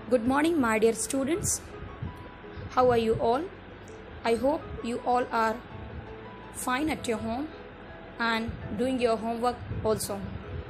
Good morning, my dear students. How are you all? I hope you all are fine at your home and doing your homework also.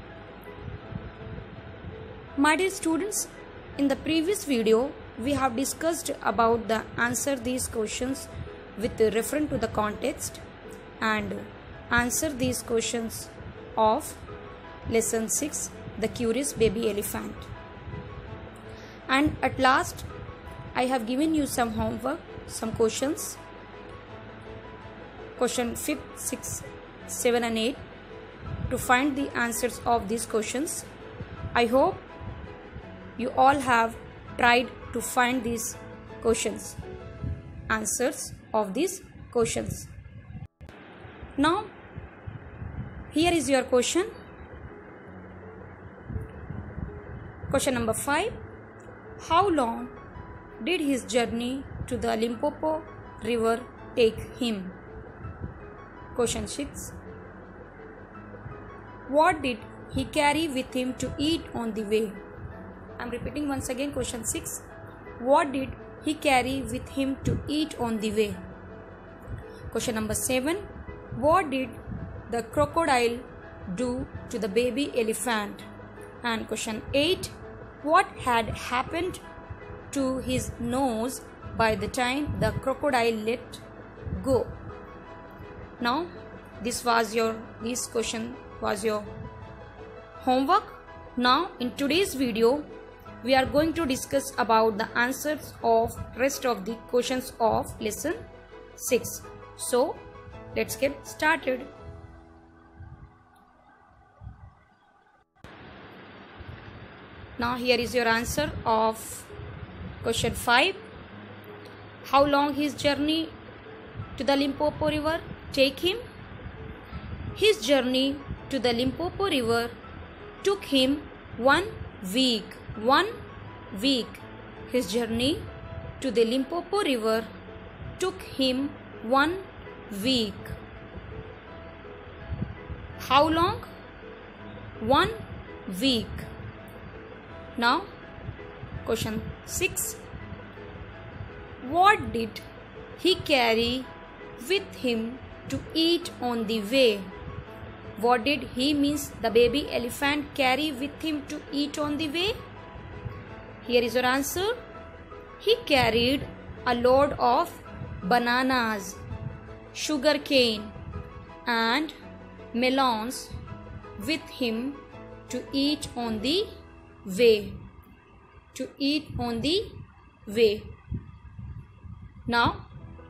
My dear students, in the previous video, we have discussed about the answer these questions with reference to the context and answer these questions of lesson 6, the curious baby elephant. And at last, I have given you some homework, some questions. Question 5, 6, 7 and 8 to find the answers of these questions. I hope you all have tried to find these questions, answers of these questions. Now, here is your question. Question number 5. How long did his journey to the Limpopo River take him? Question 6. What did he carry with him to eat on the way? I am repeating once again question 6. What did he carry with him to eat on the way? Question number 7. What did the crocodile do to the baby elephant? And question 8. What had happened to his nose by the time the crocodile let go? Now, this question was your homework. Now, in today's video, we are going to discuss about the answers of rest of the questions of lesson 6. So, let's get started. Now, here is your answer of question 5. How long his journey to the Limpopo River take him? His journey to the Limpopo River took him 1 week. 1 week. His journey to the Limpopo River took him 1 week. How long? 1 week. Now, question 6. What did he carry with him to eat on the way? What did he, means the baby elephant, carry with him to eat on the way? Here is your answer. He carried a load of bananas, sugarcane and melons with him to eat on the way. To eat on the way. Now,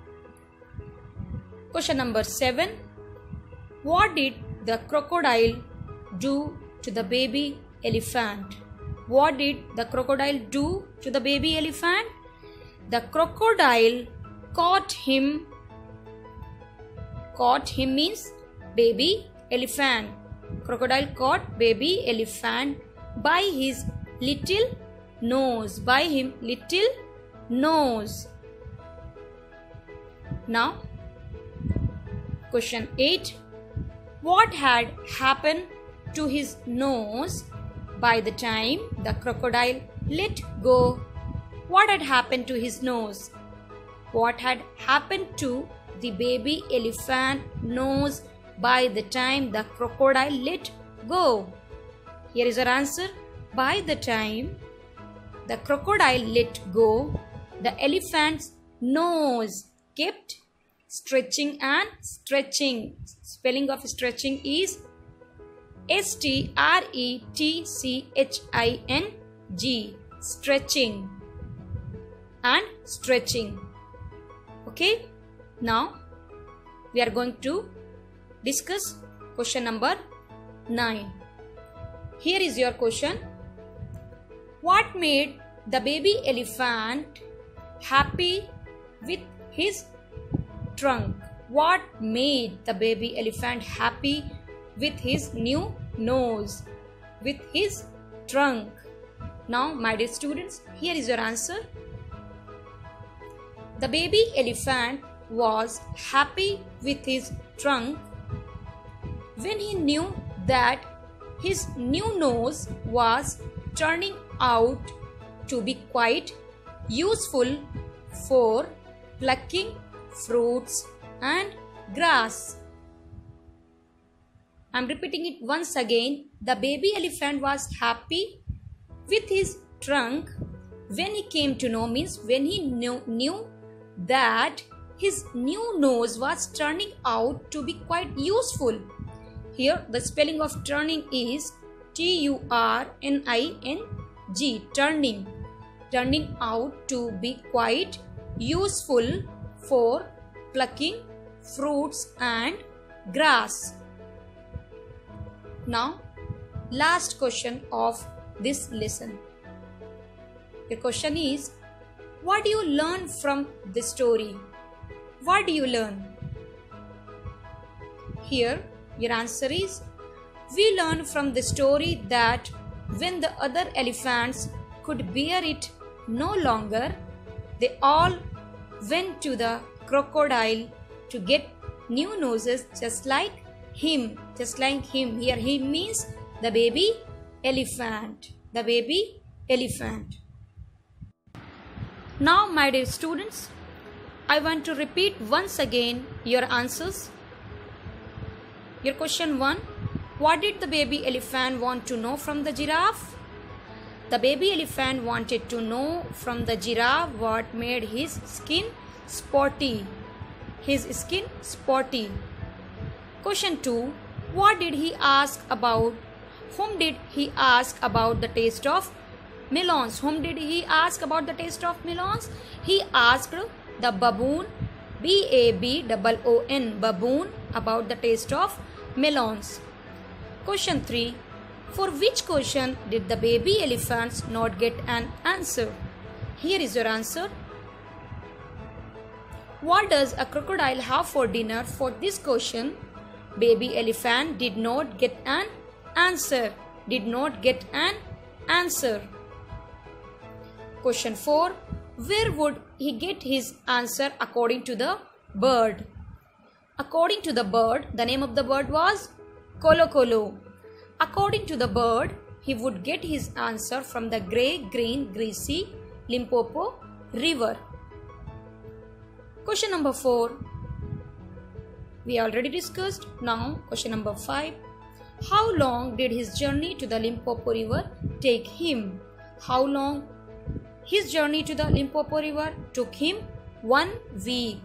question number 7. What did the crocodile do to the baby elephant? What did the crocodile do to the baby elephant? The crocodile caught him. Caught him means baby elephant. Crocodile caught baby elephant by his little nose. By him little nose. Now, question 8. What had happened to his nose by the time the crocodile let go? What had happened to his nose? What had happened to the baby elephant nose by the time the crocodile let go? Here is our answer. By the time the crocodile let go, the elephant's nose kept stretching and stretching. Spelling of stretching is S-T-R-E-T-C-H-I-N-G. Stretching and stretching. Okay. Now, we are going to discuss question number 9. Here is your question. What made the baby elephant happy with his trunk? What made the baby elephant happy with his new nose? With his trunk? Now, my dear students, here is your answer. The baby elephant was happy with his trunk when he knew that his new nose was turning out to be quite useful for plucking fruits and grass. I am repeating it once again. The baby elephant was happy with his trunk when he came to know, means when he knew that his new nose was turning out to be quite useful. Here the spelling of turning is Turning, turning out to be quite useful for plucking fruits and grass. Now, last question of this lesson. The question is, what do you learn from this story? What do you learn? Here, your answer is, we learn from the story that when the other elephants could bear it no longer, they all went to the crocodile to get new noses just like him. Here him means the baby elephant. The baby elephant. Now, my dear students, I want to repeat once again your answers. Your question 1. What did the baby elephant want to know from the giraffe? The baby elephant wanted to know from the giraffe what made his skin spotty. Question 2. What did he ask about? Whom did he ask about the taste of melons? He asked the baboon, B-A-B-O-O-N, baboon, about the taste of melons. Question 3. For which question did the baby elephants not get an answer? Here is your answer. What does a crocodile have for dinner? For this question, baby elephant did not get an answer. Question 4. Where would he get his answer according to the bird? According to the bird, the name of the bird was Kolo Kolo. According to the bird, he would get his answer from the grey, green, greasy Limpopo river. Question number 4. We already discussed. Now, question number 5. How long did his journey to the Limpopo river take him? How long his journey to the Limpopo river took him? 1 week.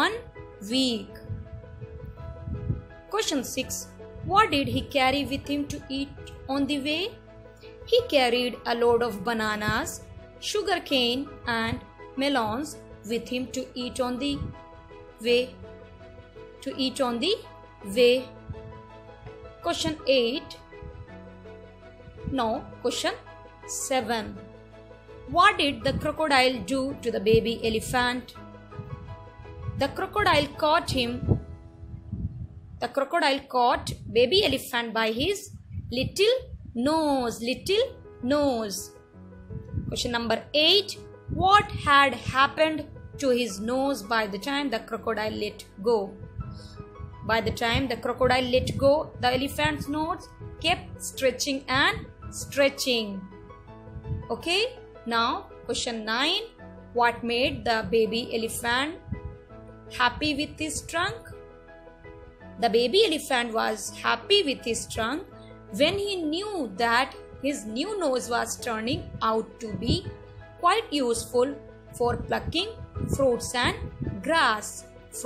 Question 6. What did he carry with him to eat on the way? He carried a load of bananas, sugarcane and melons with him to eat on the way. Question 8. Now, question 7. What did the crocodile do to the baby elephant? The crocodile caught baby elephant by his little nose. Question number 8. What had happened to his nose by the time the crocodile let go? By the time the crocodile let go, the elephant's nose kept stretching and stretching. Okay. Now, question 9. What made the baby elephant happy with his trunk? The baby elephant was happy with his trunk when he knew that his new nose was turning out to be quite useful for plucking fruits and grass.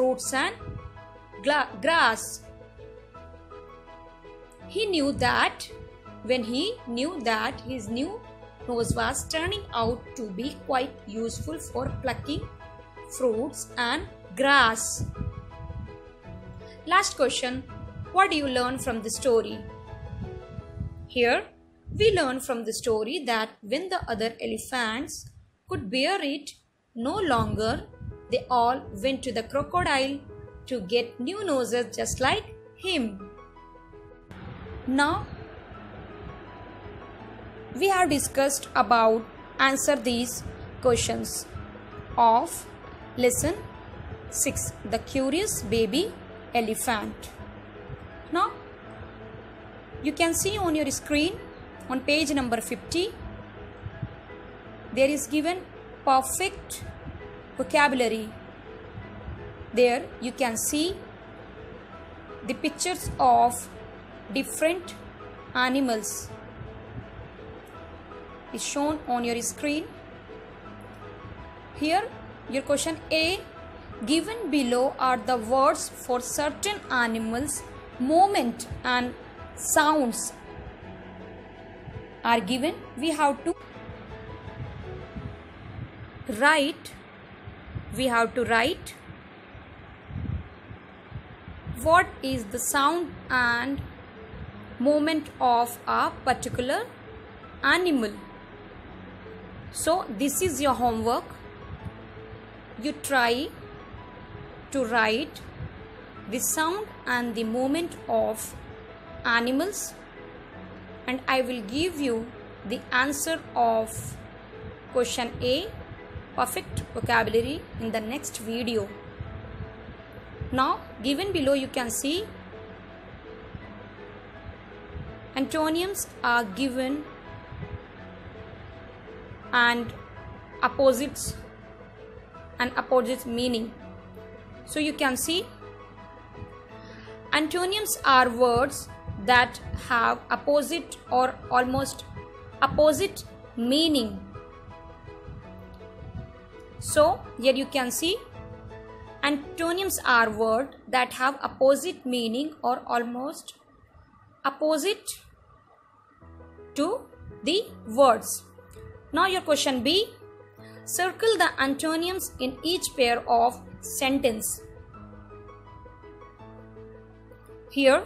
He knew that when he knew that his new nose was turning out to be quite useful for plucking fruits and grass. Last question. What do you learn from the story? Here, we learn from the story that when the other elephants could bear it no longer, they all went to the crocodile to get new noses just like him. Now, we have discussed about answer these questions of lesson 6, the curious baby elephant. Now, you can see on your screen on page number 50 there is given perfect vocabulary. There you can see the pictures of different animals is shown on your screen. Here your question A, given below are the words for certain animals, movement and sounds are given. We have to write what is the sound and movement of a particular animal. So this is your homework. You try to write the sound and the movement of animals, and I will give you the answer of question A, perfect vocabulary, in the next video. Now given below you can see antonyms are given and opposites and opposite meaning. So you can see antonyms are words that have opposite or almost opposite meaning. So here you can see antonyms are words that have opposite meaning or almost opposite to the words. Now your question B, circle the antonyms in each pair of sentence. Here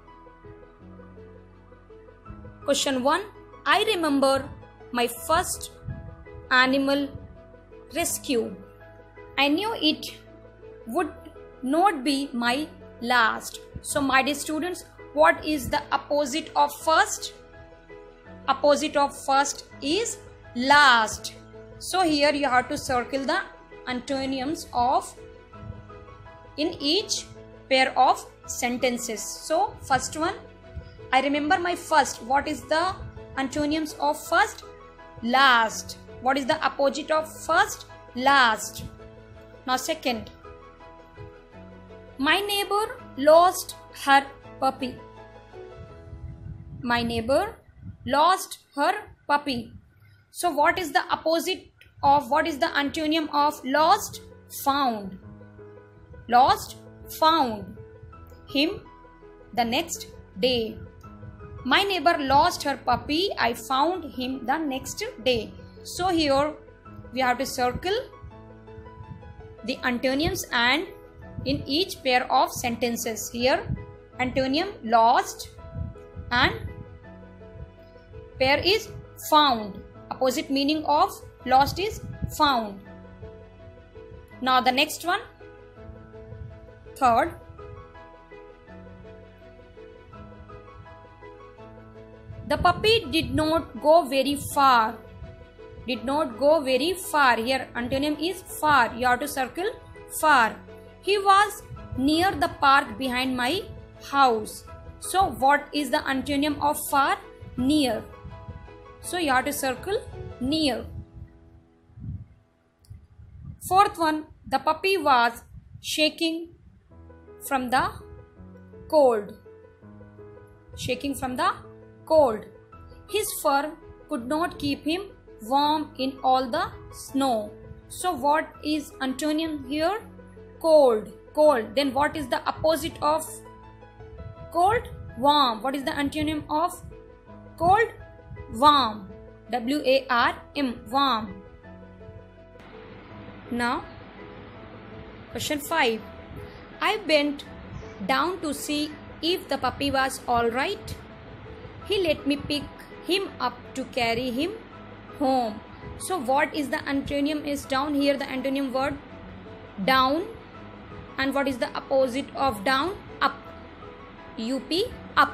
question 1, I remember my first animal rescue. I knew it would not be my last. So my dear students, what is the opposite of first? Opposite of first is last. So here you have to circle the antonyms of in each pair of sentences. So first one, I remember my first. What is the antonyms of first? Last. What is the opposite of first? Last. Now second, my neighbor lost her puppy. My neighbor lost her puppy. So what is the opposite of, what is the antonym of lost? Found. Lost, found him the next day. My neighbor lost her puppy. I found him the next day. So here we have to circle the antonyms and in each pair of sentences. Here antonym lost and pair is found. Opposite meaning of lost is found. Now the next one, third, the puppy did not go very far. Did not go very far. Here antonym is far. You have to circle far. He was near the park behind my house. So what is the antonym of far? Near. So you have to circle near. Fourth one, the puppy was shaking from the cold. Shaking from the cold. His fur could not keep him warm in all the snow. So what is antonym here? Cold. Cold. Then what is the opposite of cold? Warm. What is the antonym of cold? Warm. W-A-R-M. Warm. Now question 5. I bent down to see if the puppy was alright. He let me pick him up to carry him home. So what is the antonym is down? Here the antonym word down. And what is the opposite of down? Up. U-P, up.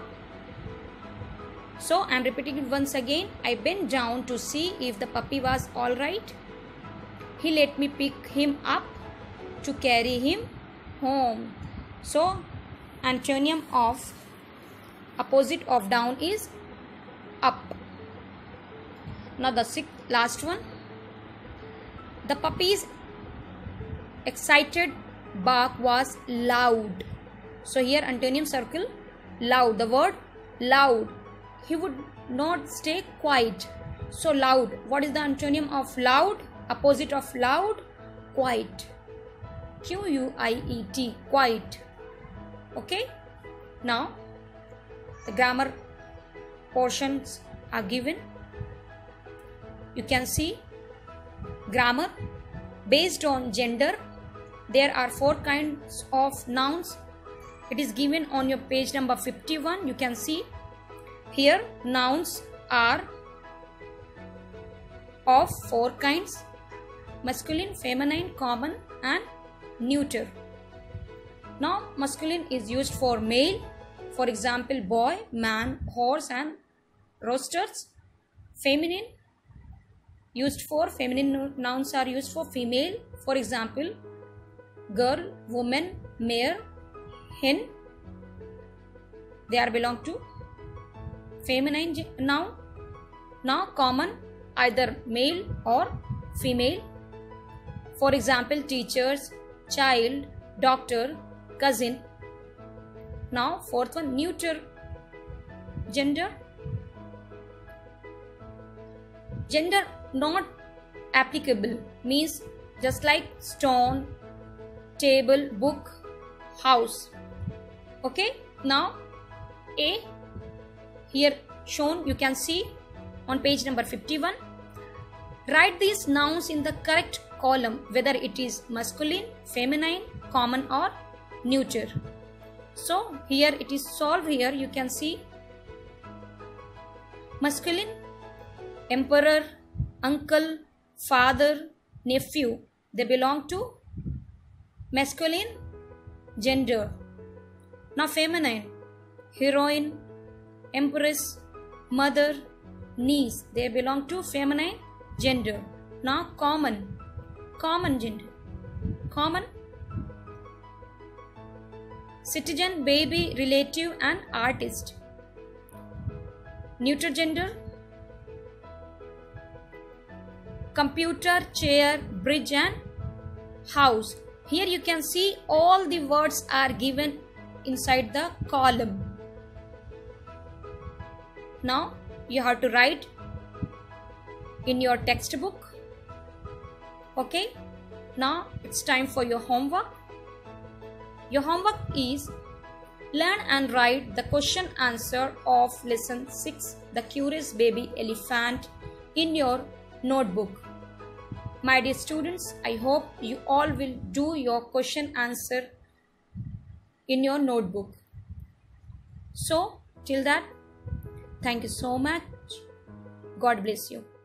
So I am repeating it once again. I bent down to see if the puppy was alright. He let me pick him up to carry him home. So antonym of opposite of down is up. Now the last one. The puppy's excited bark was loud. So here antonym circle loud. The word loud. He would not stay quiet. So loud. What is the antonym of loud? Opposite of loud? Quiet. Quiet. Quiet. Okay. Now the grammar portions are given. You can see grammar based on gender. There are 4 kinds of nouns. It is given on your page number 51. You can see here nouns are of 4 kinds: masculine, feminine, common and neuter. Now masculine is used for male, for example boy, man, horse and roosters. Feminine nouns are used for female, for example girl, woman, mare, hen. They are belong to feminine noun. Now common, either male or female, for example teachers, child, doctor, cousin. Now fourth one, neuter gender. Gender not applicable means just like stone, table, book, house. Okay. Now A here shown, you can see on page number 51. Write these nouns in the correct column, whether it is masculine, feminine, common or neuter. So here it is solved. Here you can see masculine, emperor, uncle, father, nephew. They belong to masculine gender. Now feminine, heroine, empress, mother, niece. They belong to feminine gender. Now common gender. Common, citizen, baby, relative and artist. Neuter gender, computer, chair, bridge and house. Here you can see all the words are given inside the column. Now you have to write in your textbook. Okay. Now it's time for your homework. Your homework is learn and write the question answer of lesson 6, The Curious Baby Elephant, in your notebook. My dear students, I hope you all will do your question answer in your notebook. So till that, thank you so much. God bless you.